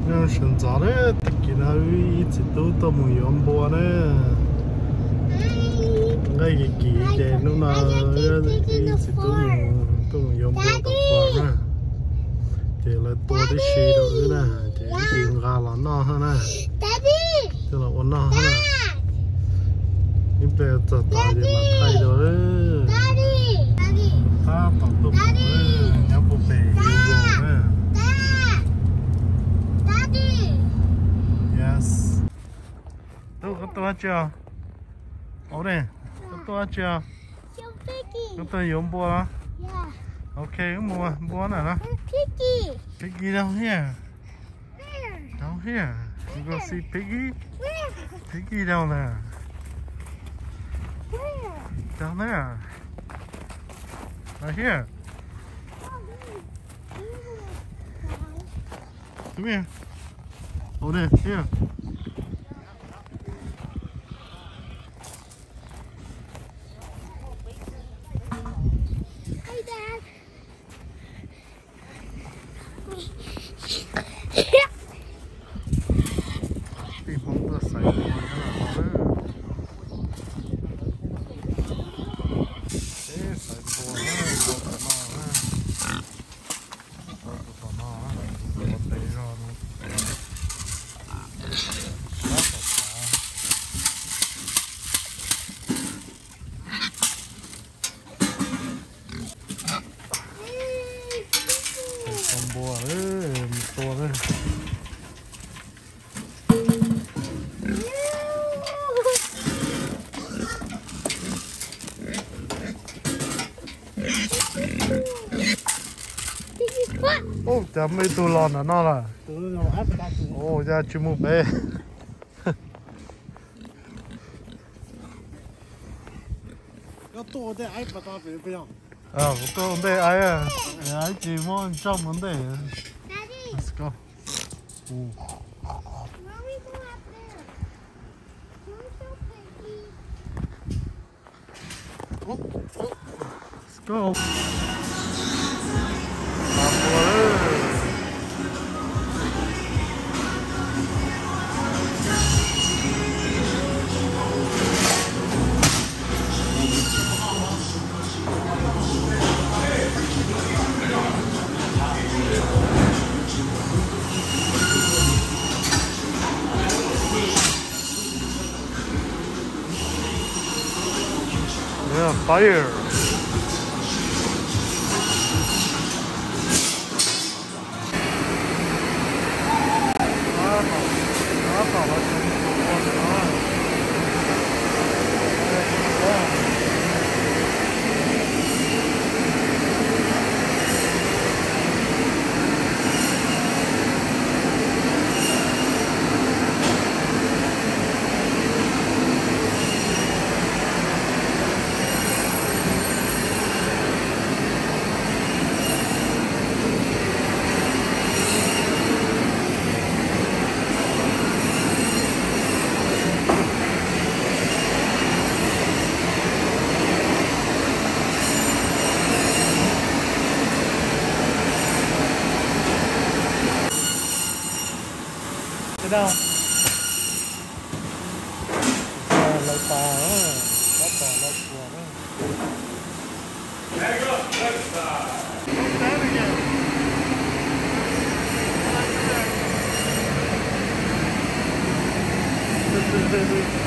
nhưng sinh ra đấy tất cả nó chỉ tu tao muốn yếm bò đấy cái kỳ để nó là chỉ tu muốn yếm bò tập phở nè thì là tôi đi xí đồ nữa nè thì tìm gà là nó hơn nè tức là ổn nó hơn nè nhưng bây giờ tại thì mà thay rồi ta tập tụng nhau bộ bể nhiều rồi yes đâu có to chưa ở đây có to chưa có to yếm bò ok mua nào đó piggy down here you go see piggy down there down there right here come here hold it here tìm không được sấy rồi thế sấy bò bò đấy to đấy ô chả mấy tù lòn ở nó là ô ra chú mù bê tôi đây ai bắt ta về bây giờ tôi đây ai à ai chỉ muốn trong vấn đề let's go let's go yeah, fire. Đâu lấy tà có tà lấy chùa đó không